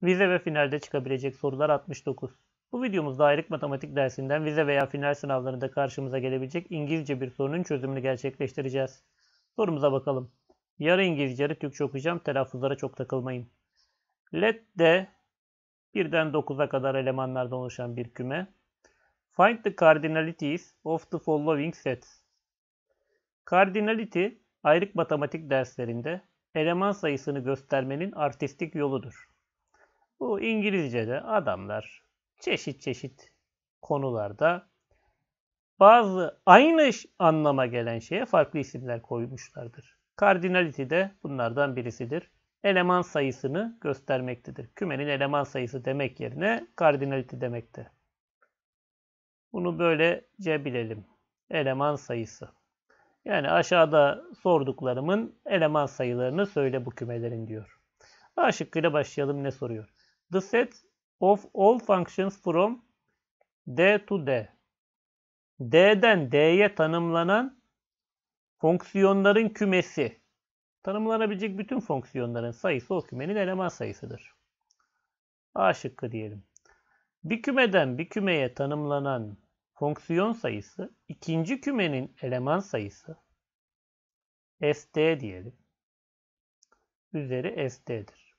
Vize ve finalde çıkabilecek sorular 69. Bu videomuzda ayrık matematik dersinden vize veya final sınavlarında karşımıza gelebilecek İngilizce bir sorunun çözümünü gerçekleştireceğiz. Sorumuza bakalım. Yarı İngilizce, yarı Türkçe okuyacağım. Telaffuzlara çok takılmayın. Let de 1'den 9'a kadar elemanlardan oluşan bir küme. Find the cardinalities of the following sets. Cardinality, ayrık matematik derslerinde eleman sayısını göstermenin artistik yoludur. Bu İngilizce'de adamlar çeşit çeşit konularda bazı aynı anlama gelen şeye farklı isimler koymuşlardır. Cardinality de bunlardan birisidir. Eleman sayısını göstermektedir. Kümenin eleman sayısı demek yerine cardinality demekte. Bunu böylece bilelim. Eleman sayısı. Yani aşağıda sorduklarımın eleman sayılarını söyle bu kümelerin diyor. A şıkkıyla başlayalım. Ne soruyor? The set of all functions from D to D. D'den D'ye tanımlanan fonksiyonların kümesi. Tanımlanabilecek bütün fonksiyonların sayısı o kümenin eleman sayısıdır. A şıkkı diyelim. Bir kümeden bir kümeye tanımlanan fonksiyon sayısı ikinci kümenin eleman sayısı St diyelim. Üzeri St'dir.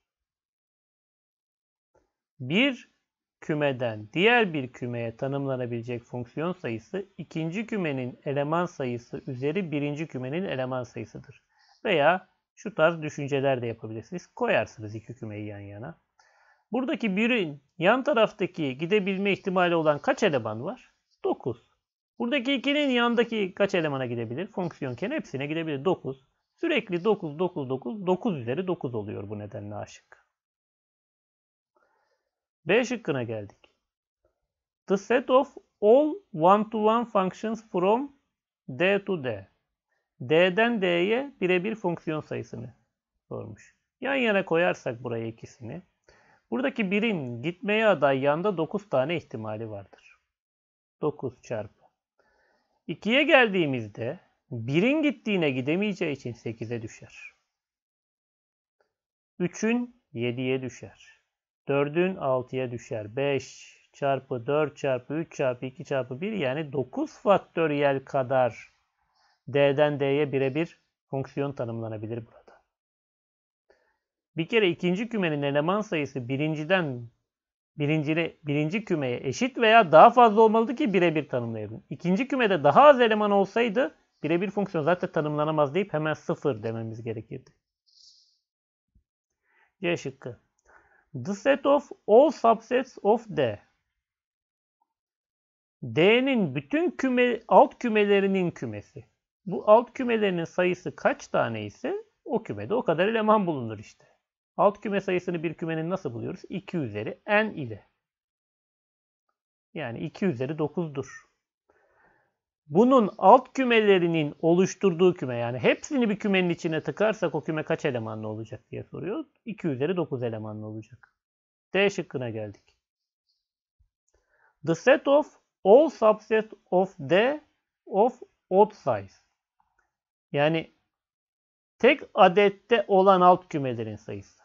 Bir kümeden diğer bir kümeye tanımlanabilecek fonksiyon sayısı ikinci kümenin eleman sayısı üzeri birinci kümenin eleman sayısıdır. Veya şu tarz düşünceler de yapabilirsiniz. Koyarsınız iki kümeyi yan yana. Buradaki birin yan taraftaki gidebilme ihtimali olan kaç eleman var? 9. Buradaki 2'nin yandaki kaç elemana gidebilir? Fonksiyonken hepsine gidebilir. 9. Sürekli 9, 9, 9, 9 üzeri 9 oluyor bu nedenle A şıkkı. B şıkkına geldik. The set of all one-to-one functions from D to D. D'den D'ye birebir fonksiyon sayısını sormuş. Yan yana koyarsak buraya ikisini. Buradaki birin gitmeye aday yanda 9 tane ihtimali vardır. 9 çarpı. 2'ye geldiğimizde 1'in gittiğine gidemeyeceği için 8'e düşer. 3'ün 7'ye düşer. 4'ün 6'ya düşer. 5 çarpı 4 çarpı 3 çarpı 2 çarpı 1 yani 9 faktöriyel kadar D'den D'ye birebir fonksiyon tanımlanabilir burada. Bir kere ikinci kümenin eleman sayısı birinci kümeye eşit veya daha fazla olmalıdır ki birebir tanımlayalım. İkinci kümede daha az eleman olsaydı birebir fonksiyon zaten tanımlanamaz deyip hemen 0 dememiz gerekirdi. C şıkkı. The set of all subsets of D. D'nin bütün alt kümelerinin kümesi. Bu alt kümelerinin sayısı kaç tane ise o kümede o kadar eleman bulunur işte. Alt küme sayısını bir kümenin nasıl buluyoruz? 2 üzeri n ile. Yani 2 üzeri 9'dur. Bunun alt kümelerinin oluşturduğu küme yani hepsini bir kümenin içine tıkarsak o küme kaç elemanlı olacak diye soruyor. 2 üzeri 9 elemanlı olacak. D şıkkına geldik. The set of all subsets of D of odd size. Yani tek adette olan alt kümelerin sayısı.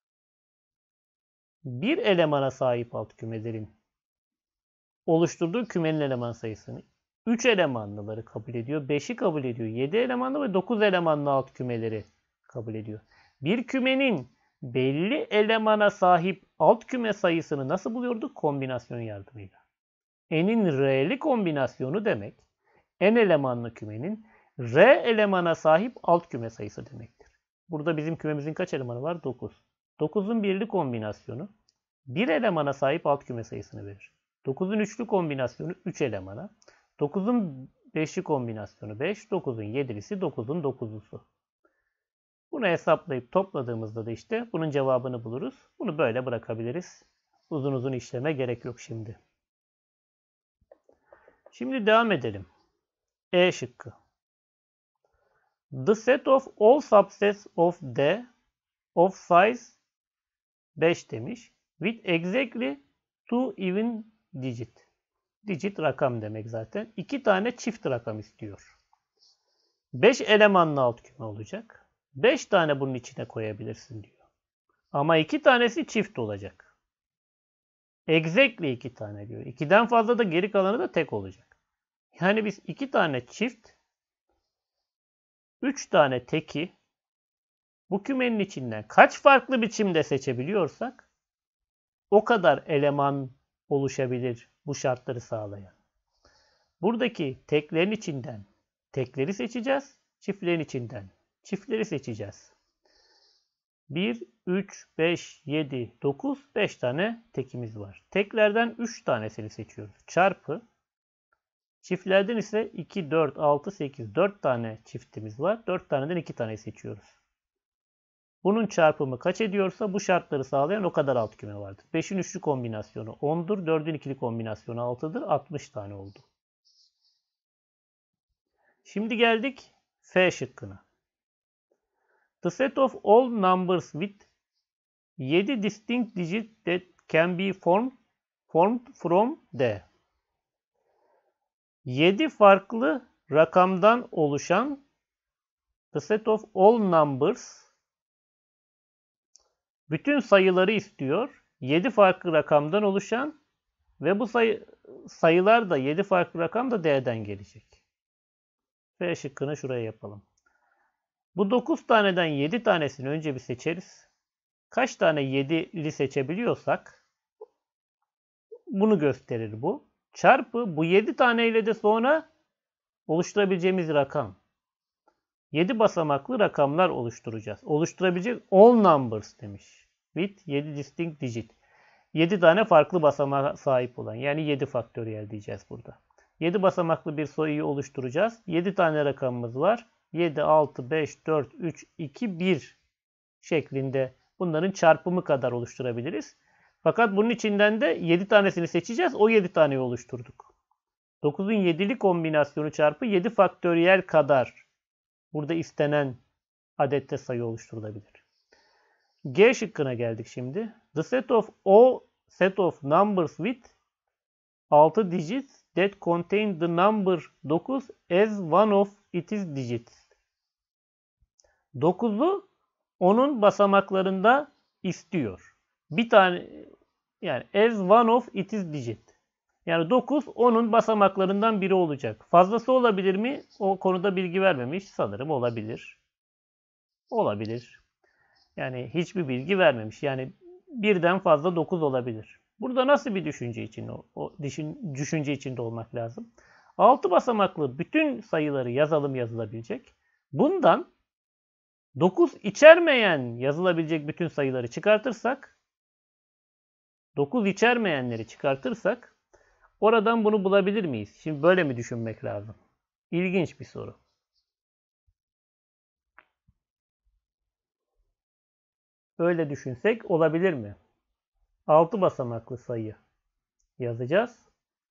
Bir elemana sahip alt kümelerin oluşturduğu kümenin eleman sayısını 3 elemanlıları kabul ediyor, 5'i kabul ediyor, 7 elemanlı ve 9 elemanlı alt kümeleri kabul ediyor. Bir kümenin belli elemana sahip alt küme sayısını nasıl buluyorduk? Kombinasyon yardımıyla. N'in R'li kombinasyonu demek, N elemanlı kümenin R elemana sahip alt küme sayısı demektir. Burada bizim kümemizin kaç elemanı var? 9. 9'un birli kombinasyonu 1 elemana sahip alt küme sayısını verir. 9'un üçlü kombinasyonu 3 elemana. 9'un 5'li kombinasyonu 5. 9'un 7'lisi 9'un 9'lusu. Bunu hesaplayıp topladığımızda da işte bunun cevabını buluruz. Bunu böyle bırakabiliriz. Uzun uzun işleme gerek yok şimdi. Şimdi devam edelim. E şıkkı. The set of all subsets of D of size 5 demiş. With exactly 2 even digit. Digit rakam demek zaten. 2 tane çift rakam istiyor. 5 elemanlı alt küme olacak. 5 tane bunun içine koyabilirsin diyor. Ama 2 tanesi çift olacak. Exactly 2 tane diyor. 2'den fazla da geri kalanı da tek olacak. Yani biz 2 tane çift, 3 tane teki bu kümenin içinden kaç farklı biçimde seçebiliyorsak o kadar eleman oluşabilir bu şartları sağlayan. Buradaki teklerin içinden tekleri seçeceğiz. Çiftlerin içinden çiftleri seçeceğiz. 1, 3, 5, 7, 9, 5 tane tekimiz var. Teklerden 3 tanesini seçiyoruz. Çarpı. Çiftlerden ise 2, 4, 6, 8, 4 tane çiftimiz var. 4 taneden 2 tane seçiyoruz. Bunun çarpımı kaç ediyorsa bu şartları sağlayan o kadar alt küme vardır. 5'in üçlü kombinasyonu 10'dur. 4'ün ikili kombinasyonu 6'dır. 60 tane oldu. Şimdi geldik F şıkkına. The set of all numbers with 7 distinct digits that can be formed from D. 7 farklı rakamdan oluşan the set of all numbers bütün sayıları istiyor. 7 farklı rakamdan oluşan ve bu sayılar da 7 farklı rakam da D'den gelecek. F şıkkını şuraya yapalım. Bu 9 taneden 7 tanesini önce bir seçeriz. Kaç tane 7'li seçebiliyorsak bunu gösterir bu. Çarpı bu 7 taneyle de sonra oluşturabileceğimiz rakam. 7 basamaklı rakamlar oluşturacağız. Oluşturabilecek all numbers demiş. With 7 distinct digit. 7 tane farklı basamağa sahip olan. Yani 7 faktöriyel diyeceğiz burada. 7 basamaklı bir sayıyı oluşturacağız. 7 tane rakamımız var. 7, 6, 5, 4, 3, 2, 1 şeklinde bunların çarpımı kadar oluşturabiliriz. Fakat bunun içinden de 7 tanesini seçeceğiz. O 7 taneyi oluşturduk. 9'un 7'li kombinasyonu çarpı 7 faktöriyel kadar burada istenen adette sayı oluşturulabilir. G şıkkına geldik şimdi. The set of all set of numbers with 6 digits that contain the number 9 as one of its digits. 9'u onun basamaklarında istiyor. Bir tane yani as one of its digit. Yani 9 onun basamaklarından biri olacak. Fazlası olabilir mi? O konuda bilgi vermemiş. Sanırım olabilir. Olabilir. Yani hiçbir bilgi vermemiş. Yani birden fazla 9 olabilir. Burada nasıl bir düşünce için düşünce içinde olmak lazım? 6 basamaklı bütün sayıları yazılabilecek. Bundan 9 içermeyen yazılabilecek bütün sayıları çıkartırsak 9 içermeyenleri çıkartırsak oradan bunu bulabilir miyiz? Şimdi böyle mi düşünmek lazım? İlginç bir soru. Öyle düşünsek olabilir mi? 6 basamaklı sayı yazacağız.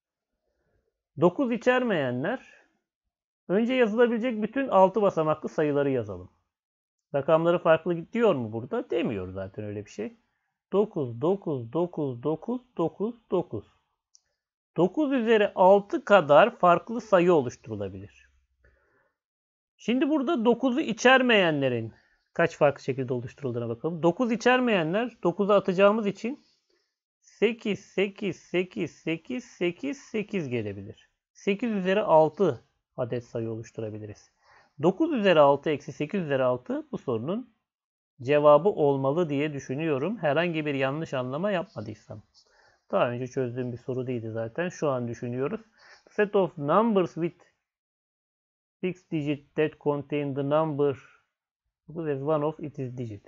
9 içermeyenler önce yazılabilecek bütün 6 basamaklı sayıları yazalım. Rakamları farklı diyor mu burada? Demiyor zaten öyle bir şey. 9, 9, 9, 9, 9, 9. 9 üzeri 6 kadar farklı sayı oluşturulabilir. Şimdi burada 9'u içermeyenlerin kaç farklı şekilde oluşturulduğuna bakalım. 9 içermeyenler 9'a atacağımız için 8, 8, 8, 8, 8, 8 gelebilir. 8 üzeri 6 adet sayı oluşturabiliriz. 9 üzeri 6 eksi 8 üzeri 6 bu sorunun cevabı olmalı diye düşünüyorum. Herhangi bir yanlış anlama yapmadıysam. Daha önce çözdüğüm bir soru değildi zaten. Şu an düşünüyoruz. Set of numbers with 6 digit that contain the number as one of its digit.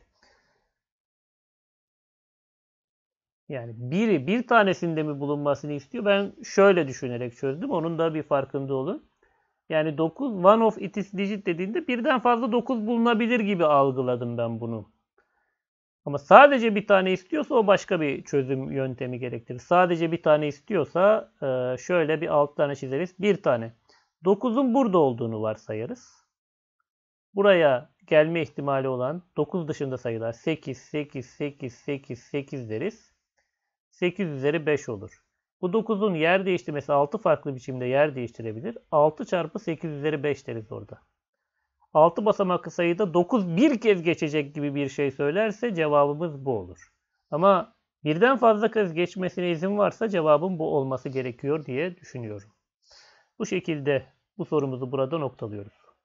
Yani bir tanesinde mi bulunmasını istiyor? Ben şöyle düşünerek çözdüm. Onun da bir farkında olun. Yani 9 one of its digit dediğinde birden fazla 9 bulunabilir gibi algıladım ben bunu. Ama sadece bir tane istiyorsa o başka bir çözüm yöntemi gerektirir. Sadece bir tane istiyorsa şöyle bir alt tane çizeriz. Bir tane. 9'un burada olduğunu varsayarız. Buraya gelme ihtimali olan 9 dışında sayılar 8, 8, 8, 8, 8 deriz. 8 üzeri 5 olur. Bu 9'un yer değiştirmesi 6 farklı biçimde yer değiştirebilir. 6 çarpı 8 üzeri 5 deriz orada. 6 basamaklı sayıda 9 bir kez geçecek gibi bir şey söylerse cevabımız bu olur. Ama Birden fazla kez geçmesine izin varsa cevabın bu olması gerekiyor diye düşünüyorum. Bu şekilde bu sorumuzu burada noktalıyoruz.